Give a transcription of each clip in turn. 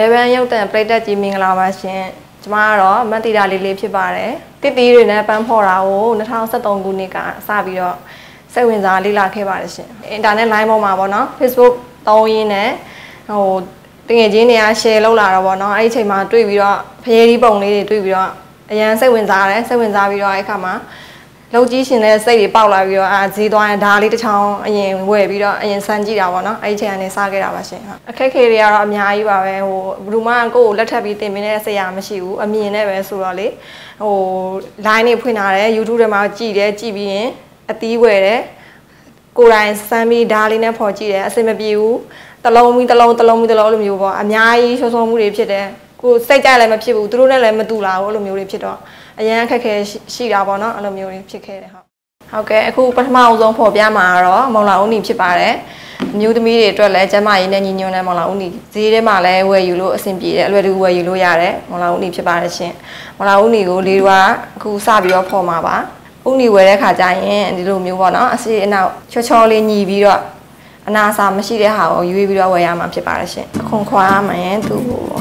11ရောက်တဲ့ပရိသတ်ကြီးမင်္ဂလာပါရှင်ကျမကတော့မတ်တီတာလေးဖြစ်ပါတယ်တစ်တီးတွေနဲ့ပန်းဖော်တာကို2013ခုနှစ်ကစပြီးတော့စိတ်ဝင်စားလေ့လာခဲ့ပါတယ်ရှင်အင်တာနက် line ပေါ်မှာပေါ့နော် Facebook သုံးရင်းနဲ့တကယ်ချင်းတွေက share လုပ်လာတော့ပေါ့နော်အဲ့ဒီအချိန်မှာတွေ့ပြီးတော့ဖရဲဒီပုံလေးတွေတွေ့ပြီးတော့အရန်စိတ်ဝင်စားတယ်စိတ်ဝင်စားပြီးတော့အဲ့ခါမှာလုံကြီးရှင်တဲ့စိတ်တွေပေါက်လာပြီးတော့ဈေးသွားရင်ဓာလေးတစ်ချောင်းအရင်ဝယ်ပြီးတော့အရင်စမ်းကြည့်တာပေါ့နော်အဲ့ဒီချိန်ကနေစခဲ့တာပါရှင်ဟုတ်အခက်အခဲတွေကတော့အများကြီးပါပဲဘယ်သူမှကိုယ့်ကိုလက်ထပ်ပြီးတင်ပေးတဲ့ဆရာမရှိဘူးအမြင်နဲ့ပဲဆိုတော့လေline တွေဖွင့်ထားတယ် YouTube ထဲမှာကြည့်တယ်ကြည့်ပြီးရင်အသီးဝယ်တယ်ကိုယ်တိုင်စမ်းပြီးဓာလေးနဲ့ဖော်ကြည့်တယ်အဆင်မပြေဘူးတလုံးပြီးတလုံးလိုမျိုးပေါ့အများကြီးရှုံးမှုတွေဖြစ်တယ်ကိုစိတ်ကြလည်းမဖြစ်ဘူးသူတို့နဲ့လည်းမတူလာဘူးအဲ့လိုမျိုးတွေဖြစ်တော့အရန်အခက်ခဲရှိတာပေါ့နော်အဲ့လိုမျိုးတွေဖြစ်ခဲ့တယ်ဟုတ်ကဲ့အခုပထမအဆုံးဖော်ပြမှာတော့မောင်လာဦးနီဖြစ်ပါတယ်မျိုးသမီးတွေအတွက်လည်းကျမရင်းနဲ့ညီညွတ်တဲ့မောင်လာဦးနီဈေးထဲမှာလည်းဝယ်ယူလို့အဆင်ပြေတယ်အလွယ်တကူဝယ်ယူလို့ရတယ်မောင်လာဦးနီဖြစ်ပါတယ်ရှင်မောင်လာဦးနီကိုလေးတို့ကအခုစပြီးတော့ဖော်မှာပါဦးနီဝယ်တဲ့ခါကျရင်ဒီလိုမျိုးပေါ့နော်အစီအနောက်ချောလေးညီပြီးတော့အနာစာမရှိတဲ့ဟာကိုရွေးပြီးတော့ဝယ်ရမှာဖြစ်ပါတယ်ရှင်အခွန်ခွာမှရင်သူ့ကို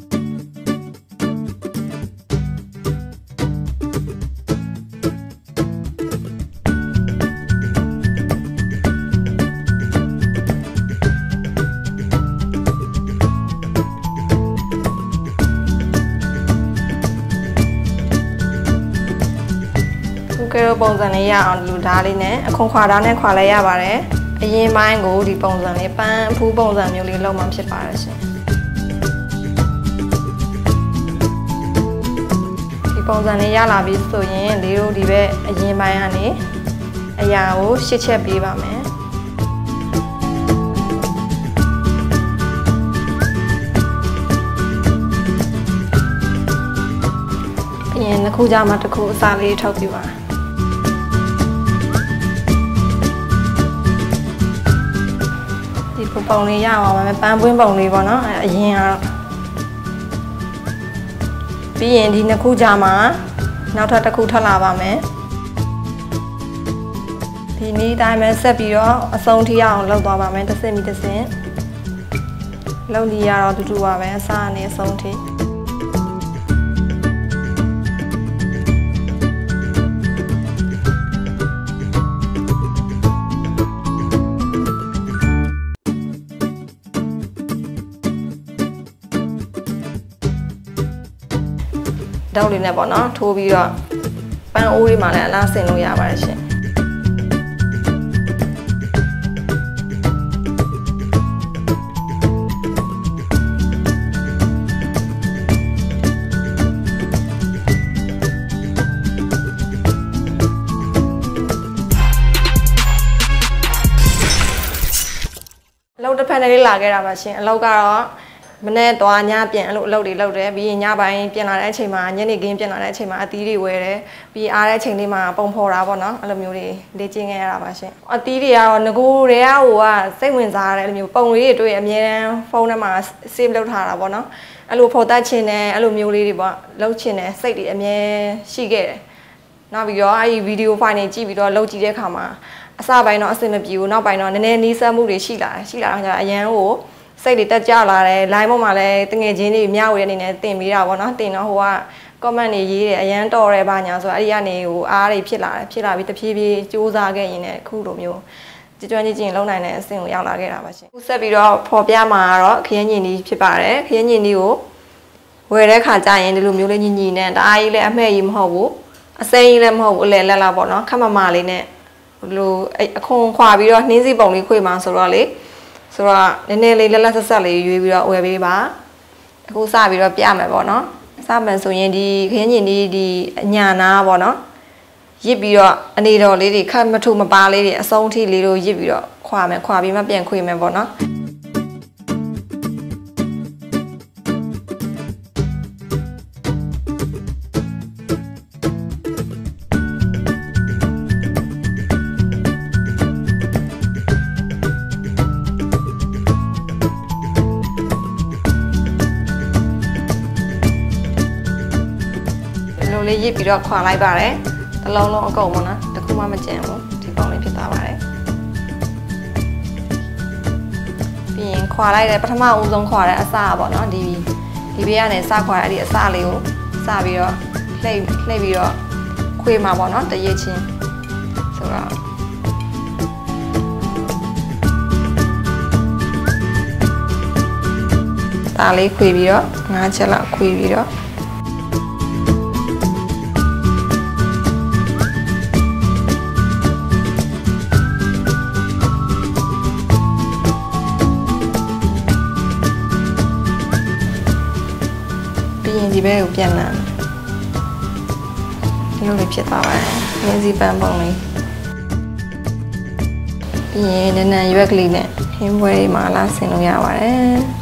ကဲပုံစံလေးရအောင်လူဓာတ်လေးနဲ့အခွန်ခွာဓာတ်နဲ့ခွာလိုက်ရပါတယ်အရင်ပိုင်းကိုဒီပုံစံလေးပန်းဖူးပုံစံမျိုးလေးလောက်မှဖြစ်ပါတယ်ရှင်ဒီပုံစံလေးရလာပြီဆိုရင်လေးတို့ဒီဘက်အရင်ပိုင်းကနေအရာကိုရှစ်ချက်ပေးပါမယ်အရင်တစ်ခုကြမှာတစ်ခုအစားလေးထောက်ပြပါပုံလေးရအောင်ပါမယ်ပန်းပွင့်ပုံလေးပေါ့နော်အရင်ကတော့ပြီးရင်ဒီနှစ်ခုကြာမှာနောက်ထပ်တစ်ခုထပ်လာပါမယ်ဒီနည်းတိုင်းပဲဆက်ပြီးတော့အဆုံးထိအောင်လုပ်သွားပါမယ်တစ်စင်ပြီးတစ်စင်လုပ်နေရတော့တူတူပါပဲအစားနဲ့အဆုံးထိတောက်လေးနဲ့ပေါ့နော်ထိုးပြီးတော့ပန်းအိုးလေးမှာလည်းအလားဆင်လို့ရပါတယ်ရှင်အလုပ်တစ်ဖက်နဲ့လေးလာခဲ့တာပါရှင်အလုပ်ကတော့မနေ့တော့ညပြန်အဲ့လိုအလုပ်တွေလုပ်တယ်ပြီးရင်ညပိုင်းပြန်လာတဲ့အချိန်မှာညနေခင်းပြန်လာတဲ့အချိန်မှာအသီးတွေဝယ်တယ်ပြီးအားတဲ့အချိန်လေးမှာပုံဖော်တာပေါ့နော်အဲ့လိုမျိုးတွေလေ့ကျင့်ခဲ့ရတာပါရှင်အသီးတွေကတော့ငကိုတွေကစိတ်ဝင်စားတယ်အဲ့လိုမျိုးပုံလေးတွေတွေ့အမြဲတမ်းဖုန်းထဲမှာ save လုပ်ထားတာပေါ့နော်အဲ့လိုဖော်တတ်ချင်တယ်အဲ့လိုမျိုးလေးတွေပေါ့လုပ်ချင်တယ်စိတ်တွေအမြဲရှိခဲ့တယ်နောက်ပြီးတော့အဲ့ဒီဗီဒီယိုဖိုင်တွေကြည့်ပြီးတော့လုပ်ကြည့်တဲ့အခါမှာအစပိုင်းတော့အဆင်မပြေဘူးနောက်ပိုင်းတော့နည်းနည်းနီးစပ်မှုတွေရှိလာတော့အရန်ကိုစိတ်တွေတက်ကြလာတယ် line ပေါ်မှာလည်းတငယ်ချင်းတွေမျှဝေတဲ့အနေနဲ့တင်ပေးတာပေါ့နော်တင်တော့ဟိုက comment တွေရေးတယ်အရန်တော်တယ်ဘာညာဆိုတော့အဲ့ဒီကနေဟိုအားတွေဖြစ်လာပြီးတဖြည်းဖြည်းစူးစမ်းခဲ့ရင်လည်းအခုလိုမျိုးကျွမ်းကျင်လုံနိုင်တဲ့အဆင့်ကိုရောက်လာခဲ့တာပါရှင်အခုဆက်ပြီးတော့ဖော်ပြမှာကတော့ခရမ်းညင်ကြီးဖြစ်ပါတယ်ခရမ်းညင်ကြီးကိုဝယ်တဲ့ခါကျရင်ဒီလိုမျိုးလေးညင်ညင်နဲ့တအားကြီးလည်းအမှဲ့ကြီးမဟုတ်ဘူးအစိမ်းကြီးလည်းမဟုတ်ဘူးအလဲလက်လာပေါ့နော်ခက်မမလေးနဲ့ဘလို့အခွန်ခွာပြီးတော့နှင်းစီပုံလေးခွေမှဆိုတော့လေဆိုတော့နည်းနည်းလေးလက်လက်ဆက်ဆက်လေးရွေးပြီးတော့ဝယ်ပေးပါအခုစပြီးတော့ပြမယ်ပေါ့နော်စမယ်ဆိုရင်ဒီခင်းညင်ဒီအညာနာပေါ့နော်ရစ်ပြီးတော့အနေတော်လေးတွေခက်မထုမပါလေးတွေအဆုံးထိလေးတို့ရစ်ပြီးတော့ခွာပြီးမှပြန်ခွေမယ်ပေါ့နော်လေးရစ်ပြီးတော့ခွာလိုက်ပါတယ်တလုံးလုံးအကုန်ပေါ့နော်တခုမှမကျန်ဘူးဒီပုံလေးဖြစ်သွားပါတယ်ပြီးရင်ခွာလိုက်တယ်ပထမဦးဆုံးခွာတဲ့အစပေါ့နော်ဒီဒီဘေးကနေစခွာအဲ့ဒီအစလေးကိုစပြီးတော့လှိမ့်ပြီးတော့ခွေးမှာပေါ့နော်တရေချင်းဆိုတော့ဒါလေးခွေပြီးတော့9ချက်လောက်ခွေပြီးတော့ဒီဘက်ကိုပြန်လာဒီလိုလေးဖြစ်သွားပါတယ်။မြင်းစီပန်းပုံလေးပြီးရင်နန်းရွက်ကလေးနဲ့ဟင်းပွဲတွေမှာလာဆင်လို့ရပါတယ်။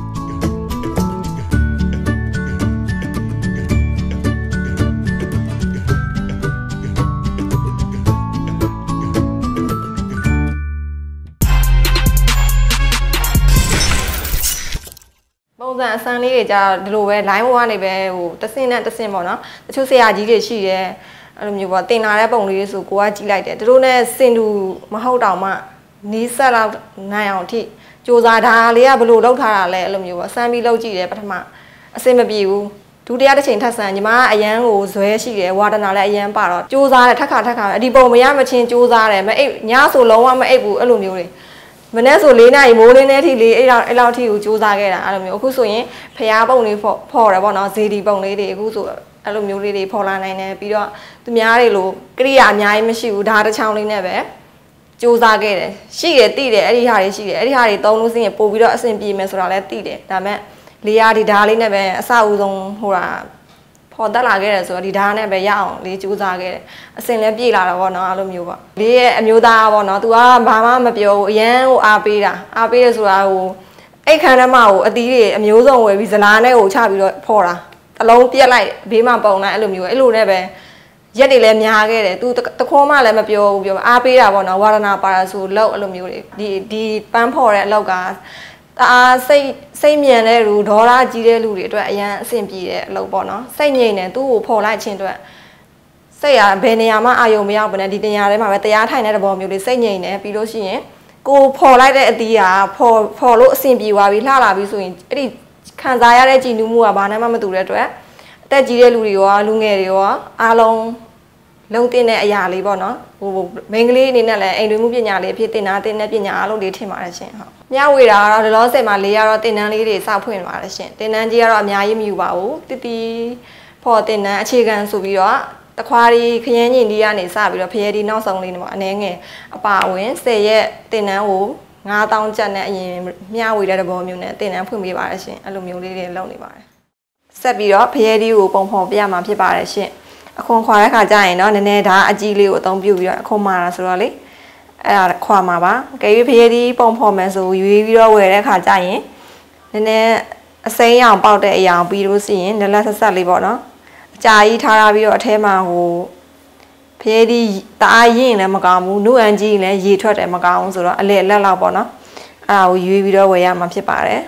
ပုံစံအစမ်းလေးတွေကြာဒီလိုပဲ line ပေါ်ကနေပဲဟိုတဆင်းနဲ့တဆင်းပေါ့နော်တချို့ဆရာကြီးတွေရှိတယ်အဲ့လိုမျိုးပေါ့တင်လာတဲ့ပုံလေးတွေဆိုကိုကကြည့်လိုက်တယ်သူတို့နဲ့စင်တူမဟုတ်တောင်မှနီးဆက်လောက်နိုင်အောင်အထိစူးစမ်းဒါလေးကဘလို့လောက်ထားတာလဲအဲ့လိုမျိုးပေါ့စမ်းပြီးလောက်ကြည့်တယ်ပထမအဆင်မပြေဘူးဒုတိယတစ်ချိန်ထပ်ဆန်းညီမကအရန်ကိုဇွဲရှိတယ်ဝါဒနာလည်းအရန်ပါတော့စူးစမ်းတယ်ထက်ခါအဒီပုံမရမချင်းစူးစမ်းတယ်မအိပ်ညဆိုလုံးဝမအိပ်ဘူးအဲ့လိုမျိုးတွေမနေ့ဆို4နာရီမိုးလင်းတဲ့အထိလေးအဲ့လောက်ထိကိုစူးစမ်းခဲ့တာအဲ့လိုမျိုးအခုဆိုရင်ဖျားပုံလေးဖော်တယ်ပေါ့နော်ဇေဒီပုံလေးတွေအခုဆိုအဲ့လိုမျိုးလေးတွေဖော်လာနိုင်တယ်ပြီးတော့သူများတွေလိုကရိယာအများကြီးမရှိဘူးဒါတစ်ချောင်းလေးနဲ့ပဲစူးစမ်းခဲ့တယ်ရှိတယ်တိတယ်အဲ့ဒီဟာတွေရှိတယ်အဲ့ဒီဟာတွေသုံးလို့စရင်ပို့ပြီးတော့အဆင်ပြေမယ်ဆိုတာလည်းတိတယ်ဒါပေမဲ့လေယာဒီဓာလေးနဲ့ပဲအစအဦးဆုံးဟိုတာဖော်တက်လာခဲ့တယ်ဆိုတော့ဒီဓာတ်နဲ့ပဲရအောင်လေးစူးစမ်းခဲ့တယ်အစင်လည်းပြေလာတာပေါ့နော်အဲ့လိုမျိုးပေါ့လေးရဲ့အမျိုးသားပေါ့နော် तू ကဘာမှမပြောဘူးအရန်ကိုအားပေးတယ်ဆိုတာဟိုအိတ်ခမ်းထဲမှာဟိုအသီးတွေအမျိုးစုံဝယ်ပြီးဇလားနဲ့ဟိုချပြီးတော့ဖော်တာအလုံးပြက်လိုက်ဘေးမှာပုံလိုက်အဲ့လိုမျိုးအဲ့လိုနဲ့ပဲရက်တွေလည်းများခဲ့တယ် तू တခေါမှလည်းမပြောဘူးပြောအားပေးတာပေါ့နော်ဝါရနာပါရဆိုလောက်အဲ့လိုမျိုးတွေဒီပန်းဖော်တဲ့အလောက်ကအားစိတ်မြန်တဲ့လူဒေါ်လာကြီးတဲ့လူတွေအတွက်အရန်အဆင်ပြေတဲ့အလုပ်ပေါ့နော်စိတ်ငြိမ်တယ်သူ့ကိုဖော်လိုက်ခြင်းအတွက်စိတ်ကဘယ်နေရာမှအာရုံမရောက်ဘဲနဲ့ဒီနေရာထဲမှာပဲတရားထိုင်တဲ့သဘောမျိုးလေးစိတ်ငြိမ်တယ်ပြီးလို့ရှိရင်ကိုဖော်လိုက်တဲ့အသီးကဖော်လို့အဆင်ပြေသွားပြီလှလာပြီဆိုရင်အဲ့ဒီခံစားရတဲ့ကြည်နူးမှုကဘာနဲ့မှမတူတဲ့အတွက်အသက်ကြီးတဲ့လူတွေရောလူငယ်တွေရောအားလုံးလုံးတင်တဲ့အရာလေးပေါ့နော်ဟိုမိန်းကလေးအနေနဲ့လည်းအိမ်တွင်းမှုပညာလေးဖြစ်တင်တာတင်တဲ့ပညာအားလုံးလေးထင်ပါတယ်ရှင်ဟုတ်မျှဝေတာကတော့ဒီလောဆယ်မှာလေးရတော့တင်တန်းလေးတွေစဖွင့်ပါတယ်ရှင်တင်တန်းကြီးကတော့အများကြီးမယူပါဘူးတီဖော်တင်တန်းအခြေခံဆိုပြီးတော့တခွားဒီခရမ်းညင်ဒီကနေစပြီးတော့ဖရဲဒီနောက်ဆုံးလေးပေါ့အနည်းငယ်အပါဝင်10ရက်တင်တန်းကို9000ကျပ်နဲ့အရင်မျှဝေတဲ့သဘောမျိုးနဲ့တင်တန်းဖွင့်ပေးပါတယ်ရှင်အဲ့လိုမျိုးလေးတွေလုပ်နေပါတယ်ဆက်ပြီးတော့ဖရဲဒီကိုပုံဖော်ပြရမှာဖြစ်ပါတယ်ရှင်အခွန်ခွာတဲ့ခါကျရင်တော့နည်းနည်းဒါအကြီးလေးကိုအသုံးပြုပြီးတော့အခွန်မာတာဆိုတော့လေအဲ့ဒါခွာမှာပါကဲဖရဲဒီပုံဖော်မယ်ဆိုရွေးပြီးတော့ဝယ်တဲ့ခါကျရင်နည်းနည်းအစိမ်းရောင်ပေါက်တဲ့အရာပြီးလို့ရှိရင်လက်ဆက်လေးပေါ့နော်အကြာကြီးထားပြီးတော့အထဲမှာဟိုဖရဲဒီတအားရင်းလည်းမကောင်းဘူးနုအန်ကြီးလည်းရေထွက်တယ်မကောင်းဘူးဆိုတော့အလဲလက်လောက်ပေါ့နော်အဲ့ဒါကိုရွေးပြီးတော့ဝယ်ရမှာဖြစ်ပါတယ်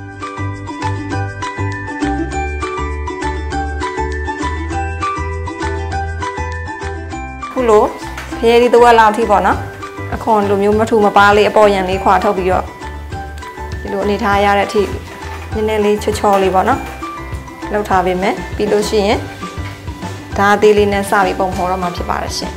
ခုလိုဖရဲဒီတစ်ဝက်လောက်ထိပေါ့နော်အခွန်လိုမျိုးမထူမပါလေးအပေါ်ရန်လေးခွာထုတ်ပြီးတော့ဒီလိုအနေထားရတဲ့အထိနည်းနည်းလေးချောလေးပေါ့နော်လောက်ထားပေးမယ်ပြီးလို့ရှိရင်ဒါအသေးလေးနဲ့စပြီးပုံဖော်တော့မှာဖြစ်ပါတယ်ရှင်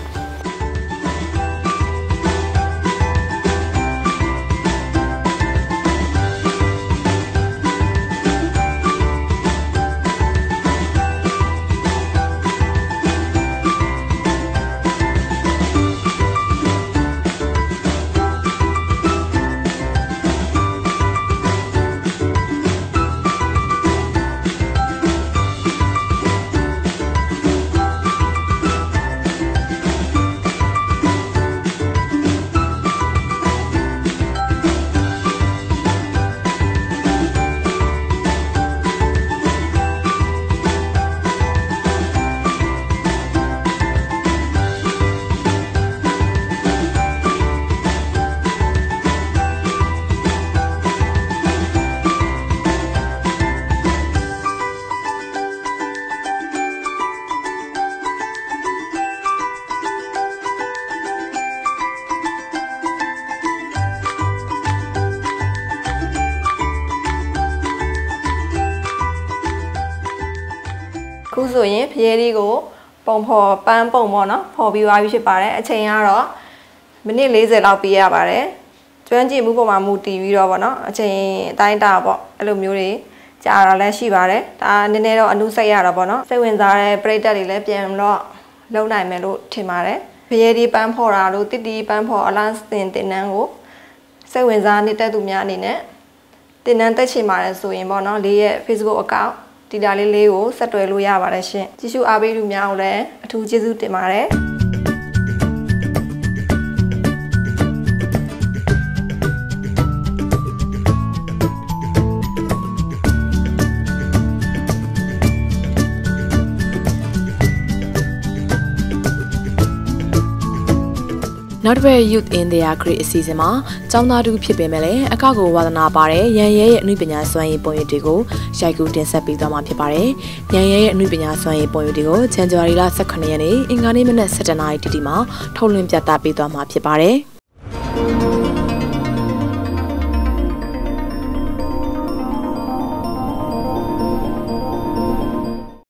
ခုဆိုရင်ဖျဲလေးကိုပုံဖော်ပန်းပုံပေါ့နော်ဖော်ပြီးသွားပြီဖြစ်ပါတယ်အချိန်ကတော့မိနစ်40လောက်ပေးရပါတယ်ကျွမ်းကျင်မှုပေါ်မှာမူတည်ပြီးတော့ပေါ့နော်အချိန်အတိုင်းတာပေါ့အဲ့လိုမျိုးတွေကြာတာလည်းရှိပါတယ်ဒါနည်းနည်းတော့အနုစိတ်ရတာပေါ့နော်စိတ်ဝင်စားတဲ့ပရိသတ်တွေလည်းပြန်တော့လုံနိုင်မယ်လို့ထင်ပါတယ်ဖျဲလေးပန်းဖော်တာလို့တစ်တီပန်းဖော်အလားတင်တင်နန်းကိုစိတ်ဝင်စားနေတဲ့သူများအနေနဲ့တင်နန်းတက်ချင်ပါတယ်ဆိုရင်ပေါ့နော်လေးရဲ့ Facebook account ဒီတာလေးကိုဆက်သွယ်လို့ရပါတယ်ရှင်ကြည့်ရှုအားပေးသူများကိုလည်းအထူးကျေးဇူးတင်ပါတယ်နောက်တစ်ပတ် Youth in their Great အစီအစဉ်မှာကျောင်းသားတူဖြစ်ပေမဲ့လည်းအကောက်ကိုဝါသနာပါတဲ့ရန်ရဲရဲ့အမှုပညာစွမ်းရည်ပုံရိပ်တွေကိုရိုက်ကူးတင်ဆက်ပေးသွားမှာဖြစ်ပါတယ်။ရန်ရဲရဲ့အမှုပညာစွမ်းရည်ပုံရိပ်တွေကိုဇန်နဝါရီလ18ရက်နေ့အင်္ဂါနေ့မနက်7:00 နာရီတီတီမှာထုတ်လွှင့်ပြသပေးသွားမှာဖြစ်ပါတယ်။